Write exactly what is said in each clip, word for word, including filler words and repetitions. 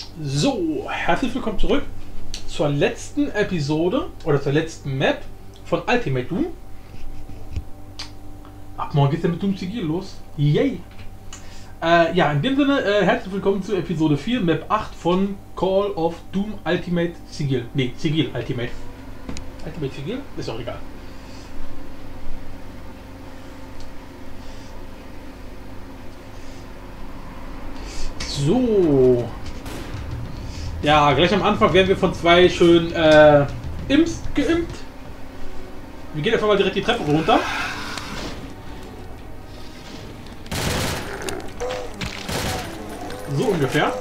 So, herzlich willkommen zurück zur letzten Episode oder zur letzten Map von Ultimate Doom. Ab morgen geht's ja mit Doom Sigil los. Yay! Äh, ja, in dem Sinne, äh, herzlich willkommen zu Episode vier, Map acht von Call of Doom Ultimate Sigil. Ne, Sigil Ultimate. Ultimate Sigil? Ist auch egal. So. Ja, gleich am Anfang werden wir von zwei schönen äh, Imps geimpft. Wir gehen einfach mal direkt die Treppe runter. So ungefähr.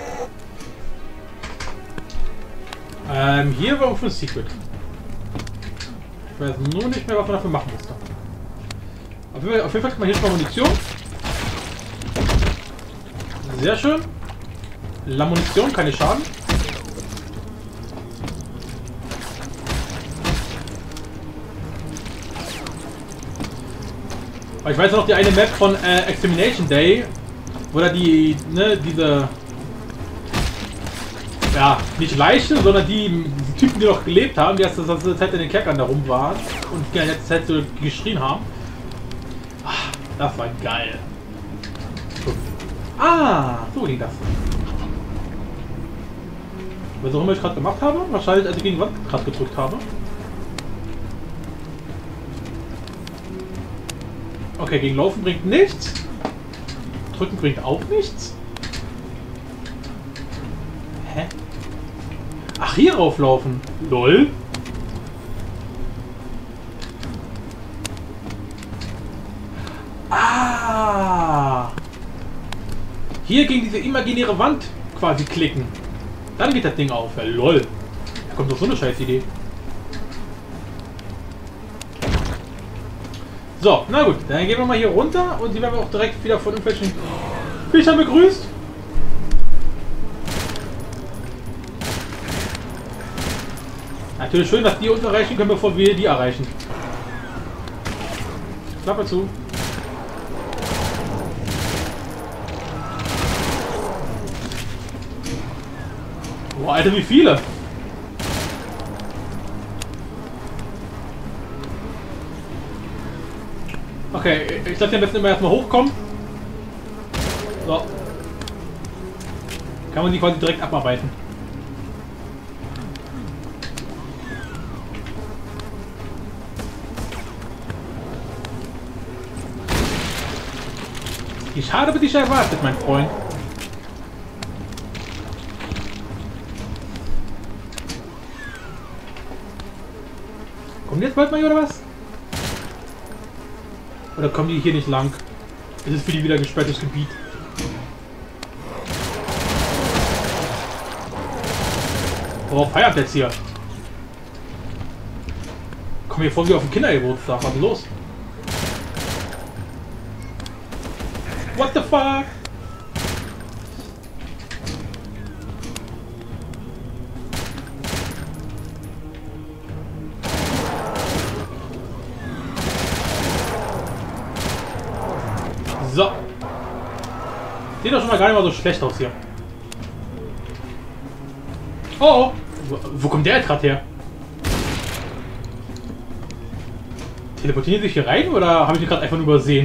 Ähm, hier war für ein Secret. Ich weiß nur nicht mehr, was man dafür machen musste. Auf jeden Fall, auf jeden Fall kriegt man hier schon mal Munition. Sehr schön. La Munition, keine Schaden. Aber ich weiß noch die eine Map von äh, Extermination Day, wo da die, ne, diese, ja, nicht Leichen, sondern die, die Typen, die noch gelebt haben, die erst die ganze Zeit in den Kerkern da rum waren und die ganze Zeit so geschrien haben. Ach, das war geil. Ah, so ging das. Was auch immer ich gerade gemacht habe, wahrscheinlich als ich gegen die Wand gerade gedrückt habe. Okay, gegen Laufen bringt nichts. Drücken bringt auch nichts. Hä? Ach, hier rauflaufen. Lol. Ah. Hier gegen diese imaginäre Wand quasi klicken. Dann geht das Ding auf. Ja, lol. Da kommt doch so eine scheiß Idee. So, na gut. Dann gehen wir mal hier runter und die werden wir auch direkt wieder von irgendwelchen Viechern begrüßt. Natürlich schön, dass die uns erreichen können, bevor wir die erreichen. Klappe zu. Boah, Alter, wie viele? Okay, ich lasse den besten immer erstmal hochkommen. So. Kann man die quasi direkt abarbeiten. Ich habe dich erwartet, mein Freund. Kommt jetzt bald mal hier oder was? Oder kommen die hier nicht lang? Das ist für die wieder gesperrtes Gebiet. Worauf feiert jetzt hier? Komm hier vor wie auf den Kindergeburtstag. Was ist los? What the fuck? So. Sieht doch schon mal gar nicht mal so schlecht aus hier. Oh, oh. Wo, wo kommt der jetzt gerade her? Teleportieren sich hier rein oder habe ich die gerade einfach nur übersehen?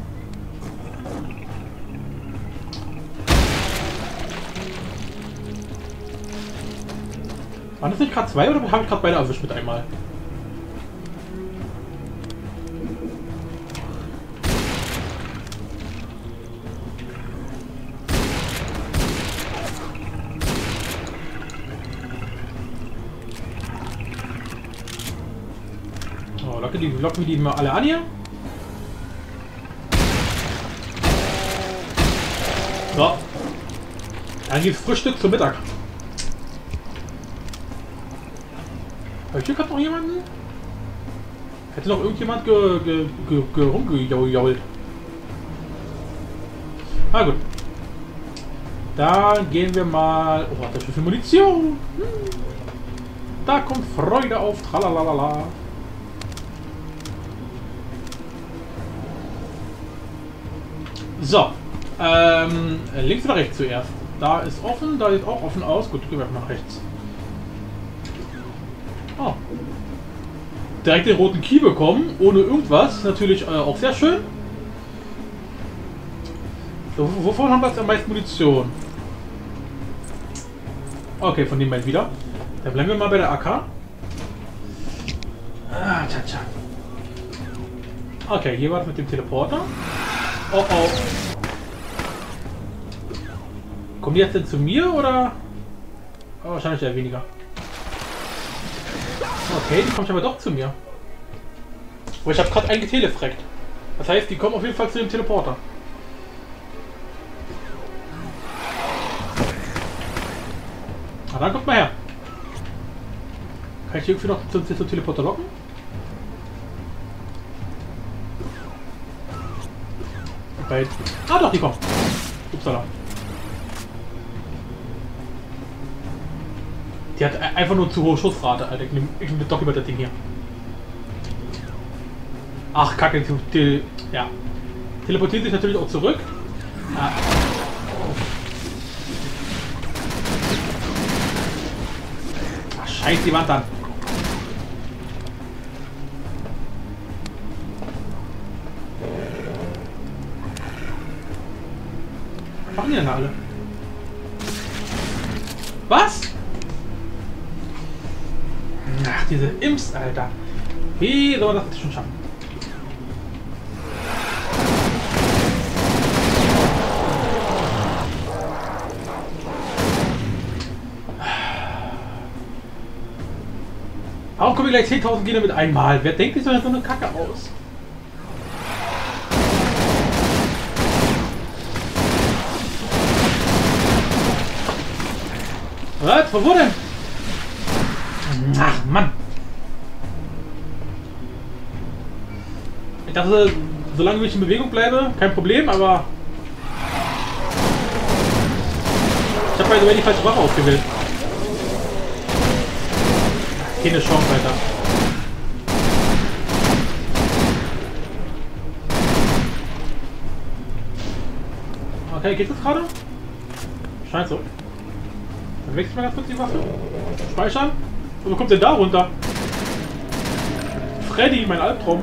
Waren das nicht gerade zwei oder habe ich gerade beide erwischt mit einmal? Die locken wir die mal alle an hier. So. Dann gibt's Frühstück zum Mittag. Habe ich hier gerade noch jemanden? Hätte noch irgendjemand ge, ge, ge, ge, rumgejault. Na gut. Dann gehen wir mal. Oh, was ist das für Munition? Hm. Da kommt Freude auf. Tralalala. So, ähm, links oder rechts zuerst? Da ist offen, da sieht auch offen aus. Gut, gehen wir nach rechts. Oh. Direkt den roten Key bekommen, ohne irgendwas. Natürlich äh, auch sehr schön. So, wovon haben wir jetzt am meisten Munition? Okay, von dem mal wieder. Dann bleiben wir mal bei der A K. Ah, tja, tja. Okay, hier war es mit dem Teleporter. Oh oh. Kommen die jetzt denn zu mir oder? Oh, wahrscheinlich eher weniger. Okay, die kommt aber doch zu mir. Aber ich habe gerade einen getelefreckt. Das heißt, die kommen auf jeden Fall zu dem Teleporter. Na dann kommt mal her. Kann ich irgendwie noch zum, zum Teleporter locken? Okay. Ah doch, die kommt. Upsala. Die hat einfach nur zu hohe Schussrate, Alter. Ich nehme nehm doch lieber das Ding hier. Ach, kacke. Die, die, ja. Teleportiert sich natürlich auch zurück. Ah. Ach, scheiß die Wand an. Was machen die denn alle? Was? Ach, diese Imps, Alter. Wie soll man das schon schaffen? Warum kommen gleich zehntausend Gegner mit einmal? Wer denkt sich so eine Kacke aus? Was? Wo denn? Ach, Mann. Ich dachte, solange ich in Bewegung bleibe, kein Problem, aber... Ich habe bei die falsche Waffe ausgewählt. Keine Chance, Alter. Okay, geht das gerade? Scheint so. Dann wechseln wir ganz kurz die Waffe. Speichern. Und wo kommt denn da runter? Freddy, mein Albtraum.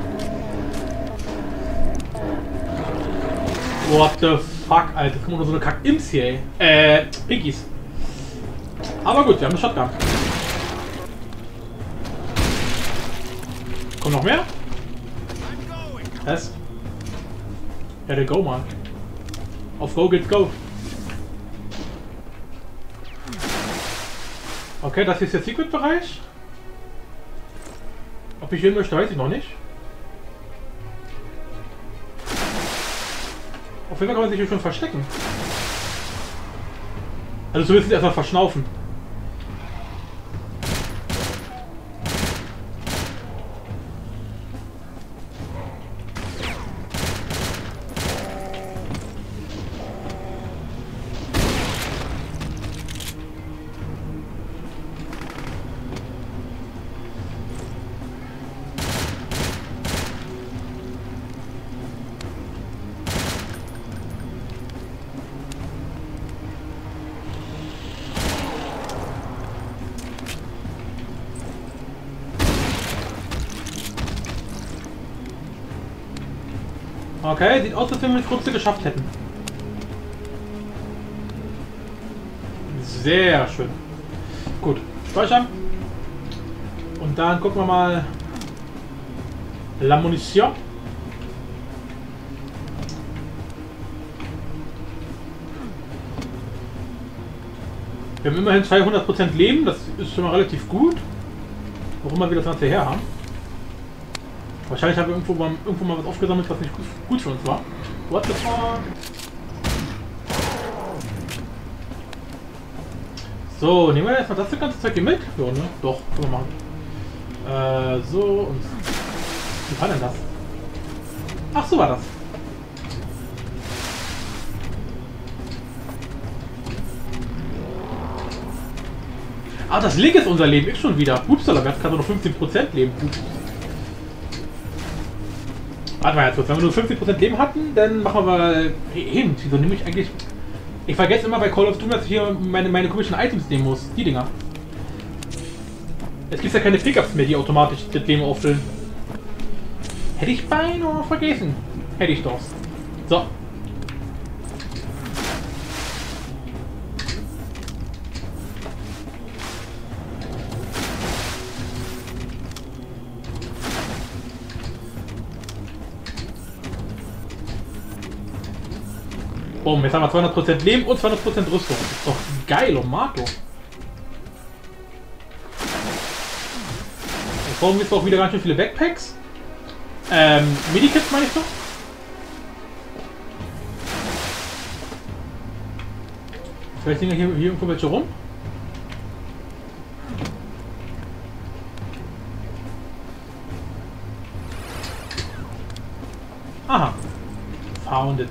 What the fuck, Alter. Guck mal, nur so eine Kack-Imps hier, ey. Äh, Pinkies. Aber gut, wir haben eine Shotgun. Kommt noch mehr? Was? Ja, der Go, Mann. Auf Go geht's Go. Okay, das hier ist der Secret-Bereich. Ob ich hin möchte, weiß ich noch nicht. Auf jeden Fall kann man sich hier schon verstecken. Also zumindest erstmal verschnaufen. Okay, sieht aus, als wenn wir das Kurze geschafft hätten. Sehr schön. Gut, speichern. Und dann gucken wir mal. La Munition. Wir haben immerhin zweihundert Prozent Leben, das ist schon mal relativ gut. Warum wir das Ganze her haben. Wahrscheinlich haben wir irgendwo mal, irgendwo mal was aufgesammelt, was nicht gut, gut für uns war. What the fuck? So, nehmen wir erstmal das ganze Zeug hier mit? Ja, ne? Doch, können wir machen. Äh, so und... Wie war denn das? Ach, so war das. Ah, das Link ist unser Leben. Ich schon wieder. Upsala, wir hatten gerade noch fünfzehn Prozent Leben. Gut. Warte mal jetzt kurz. Wenn wir nur fünfzig Prozent Leben hatten, dann machen wir mal... Eben, wieso nehme ich eigentlich... Ich vergesse immer bei Call of Duty, dass ich hier meine, meine komischen Items nehmen muss. Die Dinger. Es gibt ja keine Pickups mehr, die automatisch das Leben auffüllen. Hätte ich beinahe vergessen. Hätte ich doch. So. Boom, jetzt haben wir zweihundert Prozent Leben und zweihundert Prozent Rüstung. Das ist doch geil, oh Marco. Jetzt brauchen wir jetzt auch wieder ganz schön viele Backpacks. Ähm, Medikits meine ich doch. Vielleicht liegen hier, hier irgendwo welche rum. Aha. Found it.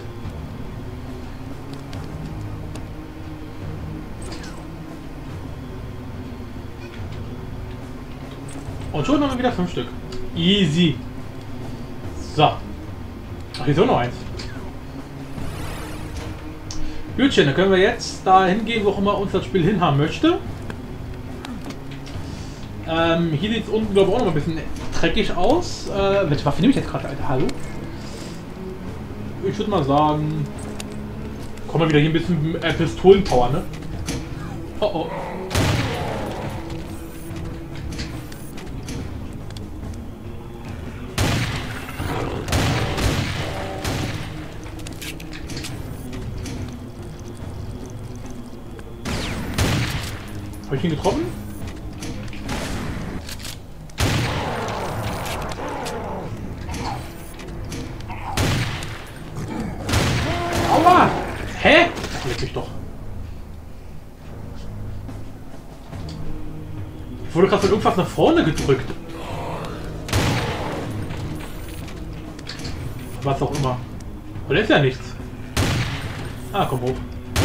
Und schon haben wir wieder fünf Stück. Easy. So. Ach, hier ist auch noch eins. Gutchen, dann können wir jetzt da hingehen, wo auch immer uns das Spiel hinhaben möchte. Ähm, hier sieht es unten, glaube ich, auch noch ein bisschen dreckig aus. Äh, welche Waffe nehme ich jetzt gerade, Alter? Hallo? Ich würde mal sagen... Kommen wir wieder hier ein bisschen äh, Pistolenpower, ne? Oh oh. Habe ich ihn getroffen? Aua! Hä? Leck mich doch. Ich wurde gerade von irgendwas nach vorne gedrückt. Was auch immer. Aber da ist ja nichts. Ah, komm hoch.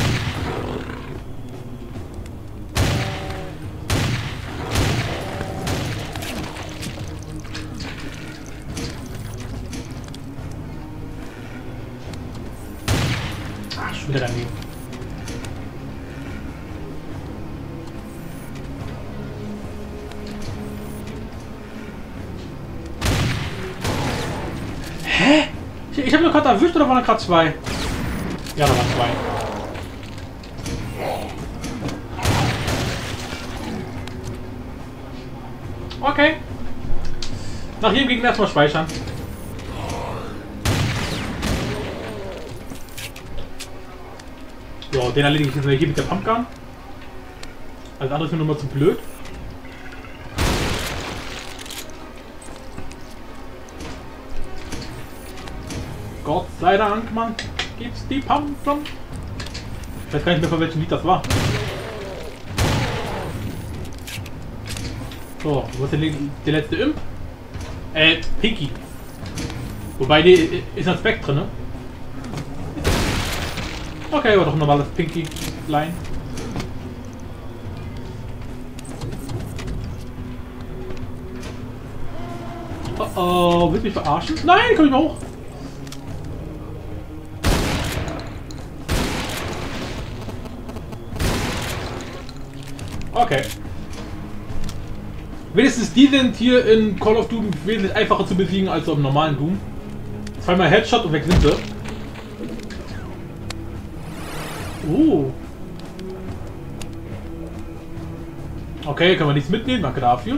Wieder daneben. Hä? Ich, ich habe nur gerade erwischt oder waren da gerade zwei? Ja, da waren zwei. Okay. Nach jedem Gegner erstmal speichern. So, den erledige ich jetzt hier mit der Pumpgun. Alles andere ist mir nur mal zu blöd. Gott sei Dank, Mann, gibt's die Pumpgun. Ich weiß gar nicht mehr, von welchem Lied das war. So, wo ist der, der letzte Imp? Äh, Pinky. Wobei, die ist ein Speck drin, ne? Okay, war doch ein normales Pinky-Line. Oh oh, willst du mich verarschen? Nein, komm ich mal hoch! Okay. Wenigstens die sind hier in Call of Duty wesentlich einfacher zu besiegen als im normalen Doom. Zweimal Headshot und weg sind sie. Oh. Okay, können wir nichts mitnehmen, danke dafür.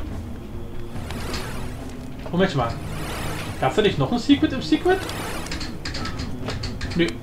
Moment mal. Gab es da nicht noch ein Secret im Secret? Nö.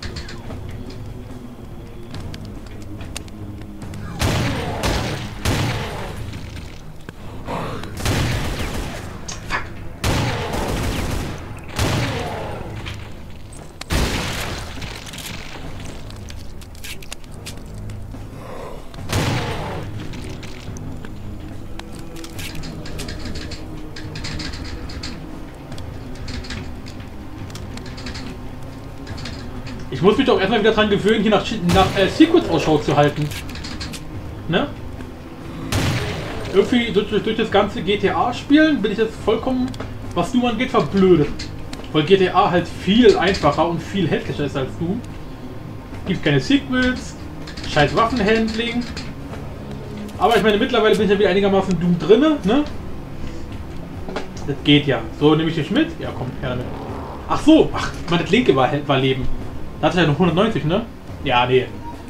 Ich muss mich doch erstmal wieder dran gewöhnen, hier nach, nach äh, Secrets Ausschau zu halten. Ne? Irgendwie durch, durch, durch das ganze G T A-Spielen bin ich jetzt vollkommen, was Doom angeht, verblödet. Weil G T A halt viel einfacher und viel hässlicher ist als Doom. Gibt keine Secrets, Scheiß Waffenhandling. Aber ich meine, mittlerweile bin ich ja wieder einigermaßen Doom drinne, ne? Das geht ja. So, nehme ich dich mit? Ja, komm, her damit. Ach so, ach, mein das linke war, war Leben. Da hatte ich ja noch hundertneunzig, ne? Ja, nee.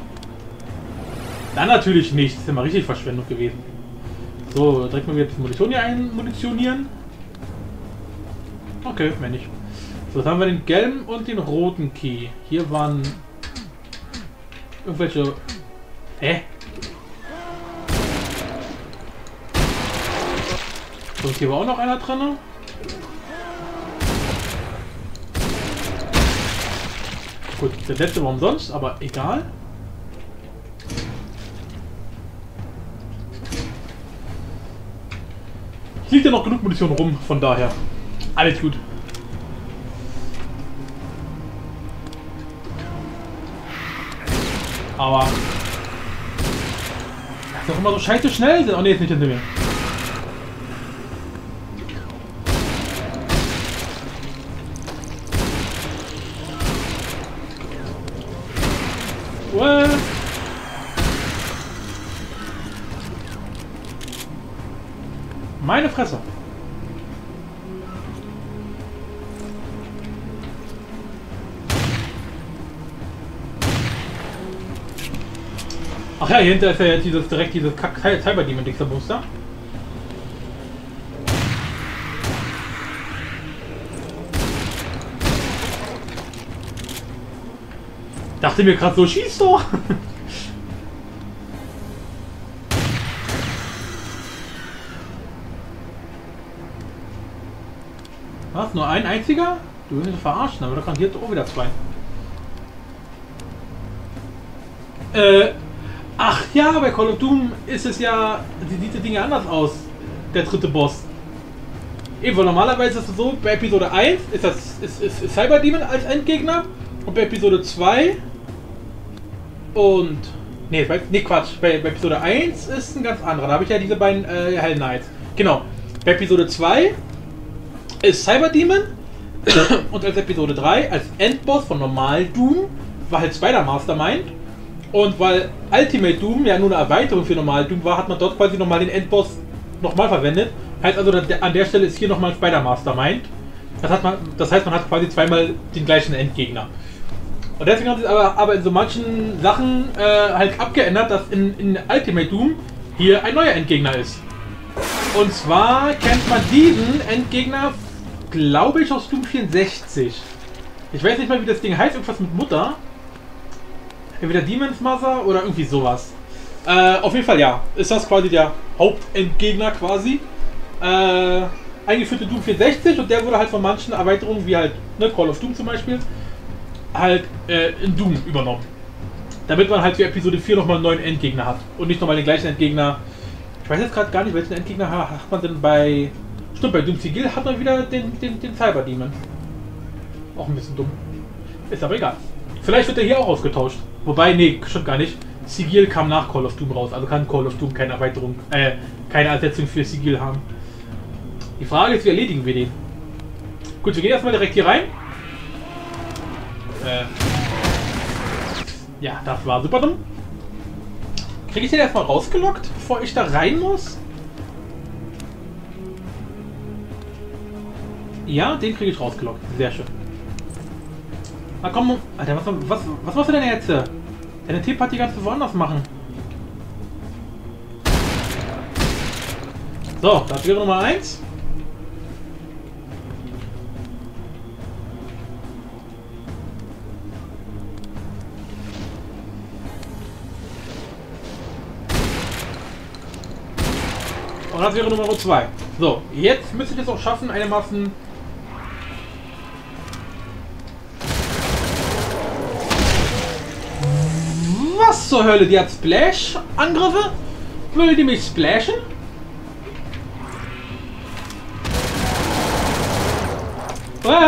Dann natürlich nicht. Das ist ja mal richtig Verschwendung gewesen. So, direkt mal wieder die Munition hier einmunitionieren. Okay, mehr nicht. So, jetzt haben wir den gelben und den roten Key. Hier waren irgendwelche... Hä? So, und hier war auch noch einer drin. Gut, der letzte war umsonst, aber egal. Hier liegt ja noch genug Munition rum, von daher. Alles gut. Aber... Das ist doch immer so scheiße schnell. Oh ne, ist nicht hinter mir. What? Meine Fresse. Ach ja, hier hinter ist ja jetzt dieses, direkt dieses Kack-Cyber-Demon-Dixer-Booster. Dachte mir gerade so, schieß doch! Was? Nur ein einziger? Du willst mich verarschen, aber da kann hier auch wieder zwei. Äh, ach ja, bei Call of Doom ist es ja, sieht diese Dinge anders aus, der dritte Boss. Eben, weil normalerweise ist es so, bei Episode eins ist das ist, ist, ist Cyber Demon als Endgegner und bei Episode zwei und... Ne, nee, Quatsch, bei, bei Episode eins ist ein ganz anderer, da habe ich ja diese beiden äh, Hell Knights. Genau, bei Episode zwei ist Cyber Demon und als Episode drei als Endboss von Normal Doom war halt Spider Mastermind. Und weil Ultimate Doom ja nur eine Erweiterung für Normal Doom war, hat man dort quasi nochmal den Endboss nochmal verwendet. Heißt also, an der Stelle ist hier nochmal Spider Mastermind. Das, hat man, das heißt, man hat quasi zweimal den gleichen Endgegner. Und deswegen haben sie es aber, aber in so manchen Sachen äh, halt abgeändert, dass in, in Ultimate Doom hier ein neuer Endgegner ist. Und zwar kennt man diesen Endgegner, glaube ich, aus Doom vierundsechzig. Ich weiß nicht mal, wie das Ding heißt, irgendwas mit Mutter. Entweder Demon's Mother oder irgendwie sowas. Äh, auf jeden Fall ja, ist das quasi der Hauptendgegner quasi. Äh, eingeführt in Doom vierundsechzig und der wurde halt von manchen Erweiterungen, wie halt ne, Call of Doom zum Beispiel, halt äh, in Doom übernommen. Damit man halt für Episode vier nochmal einen neuen Endgegner hat und nicht nochmal den gleichen Endgegner. Ich weiß jetzt gerade gar nicht, welchen Endgegner hat man denn bei... Stimmt, bei Doom Sigil hat man wieder den, den, den Cyber Demon. Auch ein bisschen dumm. Ist aber egal. Vielleicht wird er hier auch ausgetauscht. Wobei, nee, stimmt gar nicht. Sigil kam nach Call of Doom raus, also kann Call of Doom keine Erweiterung, äh, keine Ersetzung für Sigil haben. Die Frage ist, wie erledigen wir den? Gut, wir gehen erstmal direkt hier rein. Äh. Ja, das war super dumm. Kriege ich den erstmal rausgelockt, bevor ich da rein muss? Ja, den kriege ich rausgelockt. Sehr schön. Na komm, Alter, was, was, was machst du denn jetzt? Deine Teeparty kannst du woanders machen. So, das wäre Nummer eins. Und das wäre Nummer zwei. So, jetzt müsste ich es auch schaffen, einigermaßen... Was zur Hölle? Die hat Splash-Angriffe? Will die mich splashen? Ah.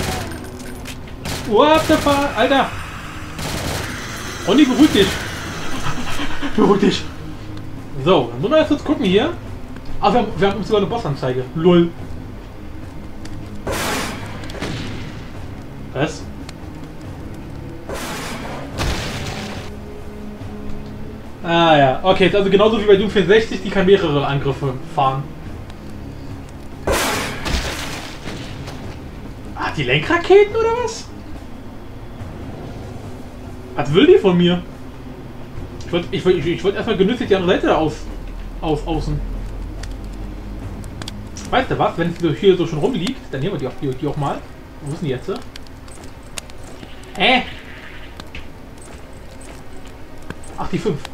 What the fuck? Alter! Ronny, beruhig dich! Beruhig dich! So, dann müssen wir jetzt kurz gucken hier. Ah, wir haben, wir haben sogar eine Bossanzeige. Lol. Was? Ah ja, okay, ist also genauso wie bei Doom vierundsechzig, die kann mehrere Angriffe fahren. Ah, die Lenkraketen oder was? Was will die von mir? Ich wollte ich wollt, ich, ich wollt erstmal genüsslich die andere Seite da aus, aus außen. Weißt du was, wenn es hier so schon rumliegt, dann nehmen wir die auch, die, die auch mal. Wo ist denn die jetzt? Hä? Ach, die fünf.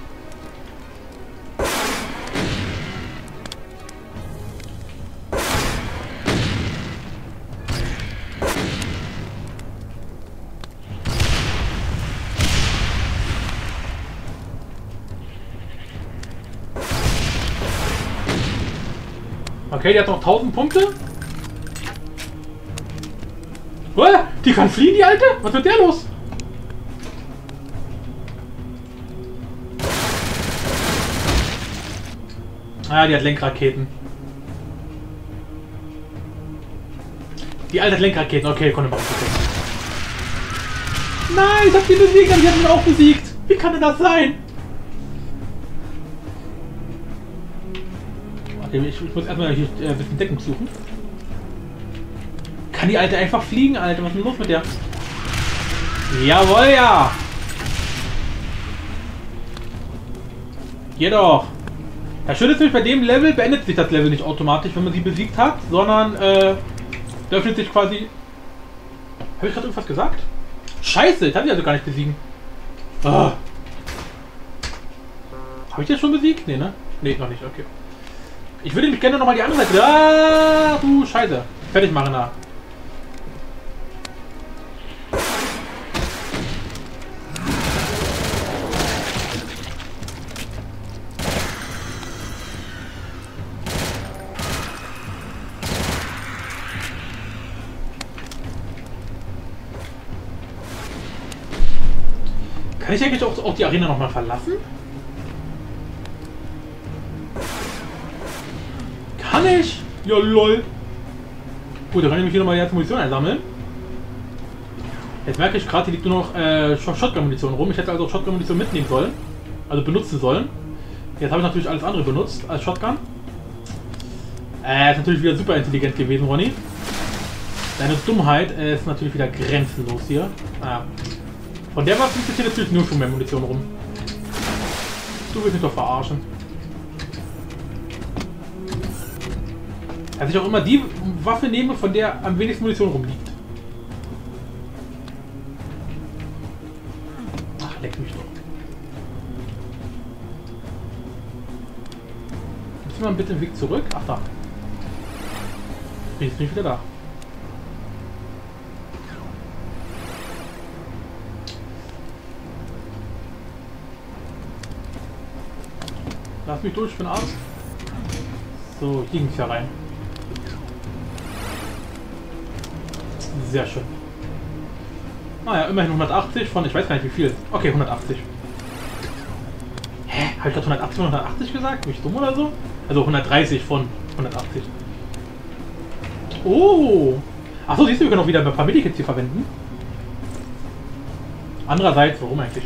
Okay, die hat noch tausend Punkte. Oh, die kann fliehen, die Alte? Was wird der los? Ah, die hat Lenkraketen. Die Alte hat Lenkraketen. Okay, konnte man nicht. Nein, ich hab die besiegt, aber ich hab ihn auch besiegt. Wie kann denn das sein? Ich, ich muss erstmal hier äh, ein bisschen Deckung suchen. Kann die Alte einfach fliegen, Alter? Was ist denn los mit der? Jawohl, ja! Geh doch! Das Schöne ist nämlich, bei dem Level beendet sich das Level nicht automatisch, wenn man sie besiegt hat, sondern äh, da öffnet sich quasi... Habe ich gerade irgendwas gesagt? Scheiße, ich habe sie also gar nicht besiegen. Ah. Habe ich das schon besiegt? Nee, ne? Nee, noch nicht, okay. Ich würde mich gerne nochmal die andere Seite... Ah, du Scheiße. Fertig machen da. Kann ich eigentlich auch, auch die Arena nochmal verlassen? Kann ich? Ja, lol. Gut, dann kann ich mich hier nochmal die ganze Munition einsammeln. Jetzt merke ich gerade, hier liegt nur noch äh, Shotgun-Munition rum. Ich hätte also Shotgun-Munition mitnehmen sollen. Also benutzen sollen. Jetzt habe ich natürlich alles andere benutzt als Shotgun. Äh, ist natürlich wieder super intelligent gewesen, Ronny. Deine Dummheit äh, ist natürlich wieder grenzenlos hier. Ah. Von der Waffe liegt hier natürlich nur schon mehr Munition rum. Du willst mich doch verarschen. Dass ich auch immer die Waffe nehme, von der am wenigsten Munition rumliegt. Ach, leck mich doch. Gibst du mal bitte den Weg zurück? Ach, da. Bin jetzt nicht wieder da. Lass mich durch, ich bin Arzt. So, hier ging es ja rein. Sehr schön. Naja, immerhin hundertachtzig von, ich weiß gar nicht wie viel. Okay, hundertachtzig. Hä? Habe ich gerade hundertachtzig von hundertachtzig gesagt? Bin ich dumm oder so? Also hundertdreißig von hundertachtzig. Oh! Achso, siehst du, wir können auch wieder ein paar Medikits hier verwenden. Andererseits, warum eigentlich?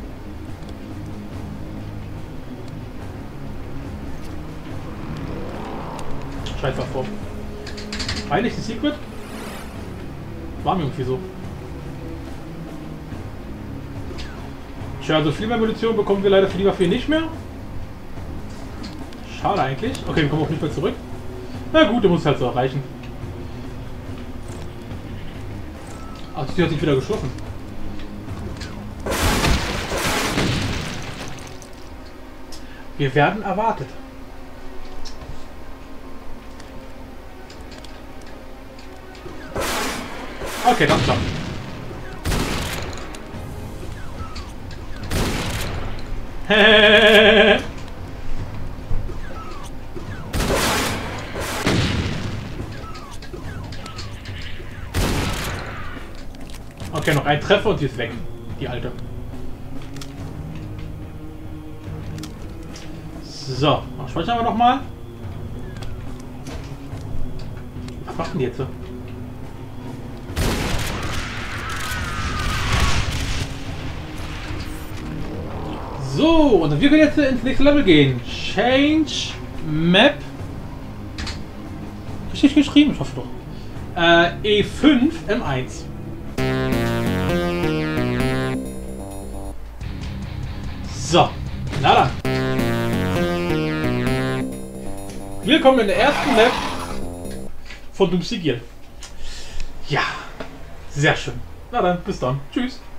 Scheiß davor. Eigentlich die Secret? War mir irgendwie so. Tja, also viel mehr Munition bekommen wir leider für die Waffe nicht mehr. Schade eigentlich. Okay, wir kommen auch nicht mehr zurück. Na gut, der muss halt so erreichen. Ach, die hat sich wieder geschlossen. Wir werden erwartet. Okay, das klappt. Okay, noch ein Treffer und sie ist weg. Die Alte. So, speichern wir noch mal. Was macht denn die jetzt? So, und wir können jetzt ins nächste Level gehen. Change Map. Richtig geschrieben, ich hoffe doch. Äh, E fünf M eins. So, na dann. Willkommen in der ersten Map von Doom Sigil. Ja, sehr schön. Na dann, bis dann. Tschüss.